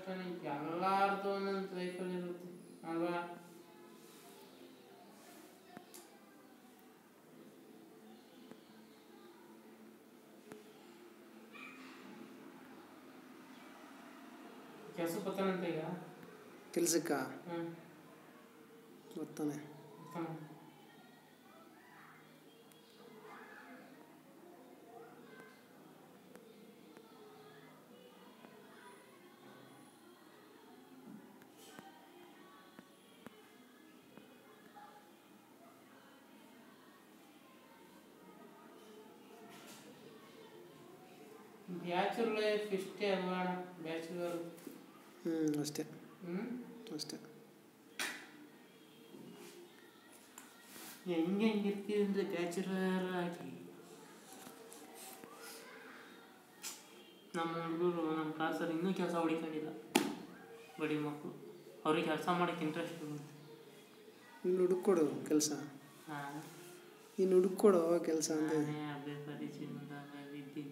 ಅಷ್ಟೇ, ಎಲ್ಲಾರ್ದು ಒಂದೊಂದು ಲೈಫಲ್ಲಿ ಇರುತ್ತೆ ಅಲ್ವಾ. ಕೆಲಸ ಬರ್ತಾನಂತ ಈಗ ಕೆಲ್ಸಕ್ಕ ಬರ್ತಾನೆ. ಬ್ಯಾಚುಲರ್ ಲೈಫ್ ಇಷ್ಟೇ ಅಲ್ವಾ, ಬ್ಯಾಚುಲರ್ ಅಷ್ಟೇ ಅಷ್ಟೇ. ಹೆಂಗಿರ್ತೀವಿ ಅಂದರೆ ಬ್ಯಾಚುಲರ್ ಆಗಿ. ನಮ್ಮ ಹುಡುಗರು ನಮ್ಮ ಕ್ಲಾಸಲ್ಲಿ ಇನ್ನೂ ಕೆಲಸ ಹುಡುಕೊಂಡಿಲ್ಲ, ಬಡಿ ಮಕ್ಕಳು. ಅವ್ರಿಗೆ ಕೆಲಸ ಮಾಡೋಕ್ಕೆ ಇಂಟ್ರೆಸ್ಟ್ ಇರುತ್ತೆ. ಇನ್ನು ಹುಡುಕೊಡು ಕೆಲಸ, ಇನ್ನು ಹುಡುಕೊಡು ಕೆಲಸ ಅಂತ. ಅದೇ ಪರಿಚಯದಾಗ ಇದ್ದೀನಿ.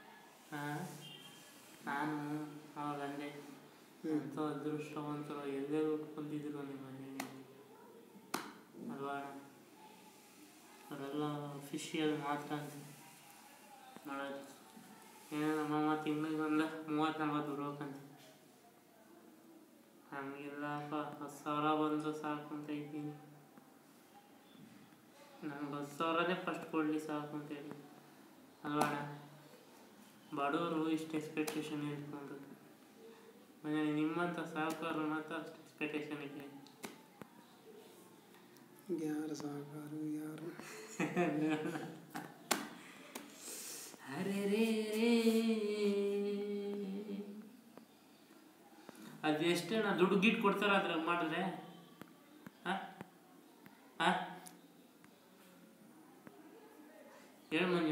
ನಾನು ಅವಾಗ ಅಂದೆ, ಎಂಥ ಅದೃಷ್ಟವಂತರು, ಎಲ್ಲರೂ ಉಟ್ಕೊಂಡಿದ್ರು ನಿಮ್ಮ ಮನೆಯಲ್ಲಿ ಅಲ್ವಾ. ಅವರೆಲ್ಲ ಅಫಿಷಿಯಲ್ ಮಾತ್ರ ಮಾಡೋದು. ಏನೋ ನಮ್ಮಮ್ಮ ತಿಂಗಳಿಗೆ ಒಂದು 30-40 ಬರ್ಬೇಕಂತ. ನಮಗೆಲ್ಲಪ್ಪ 10,000 ಬಂದು ಸಾಕು ಅಂತ ಇದ್ದೀನಿ. ನಂಗೆ 10,000ನೇ ಫಸ್ಟ್ ಕೊಡಲಿ ಸಾಕು ಅಂತ ಹೇಳಿ ಅಲ್ವಾ. ಬಡವರು ಇಷ್ಟು ಎಕ್ಸ್ಪೆಕ್ಟೇಷನ್ ಇಟ್ಕೊಂಡು ಮನೇಲಿ ನಿಮ್ಮಂಥ ಸಾಹುಕಾರರು ಮಾತ್ರ ಅಷ್ಟು ಎಕ್ಸ್ಪೆಕ್ಟೇಷನ್ ಇದೆ. ಯಾರು ಸಾಹುಕಾರು ಯಾರು? ಅರೆ ರೇ ಅದು ಎಷ್ಟೇನ ದುಡ್ಡು ಗಿಟ್ಟು ಕೊಡ್ತಾರ ಅದ್ರಾಗ ಮಾಡಿದ್ರೆ. ಹೇಳು ಮಂಜು.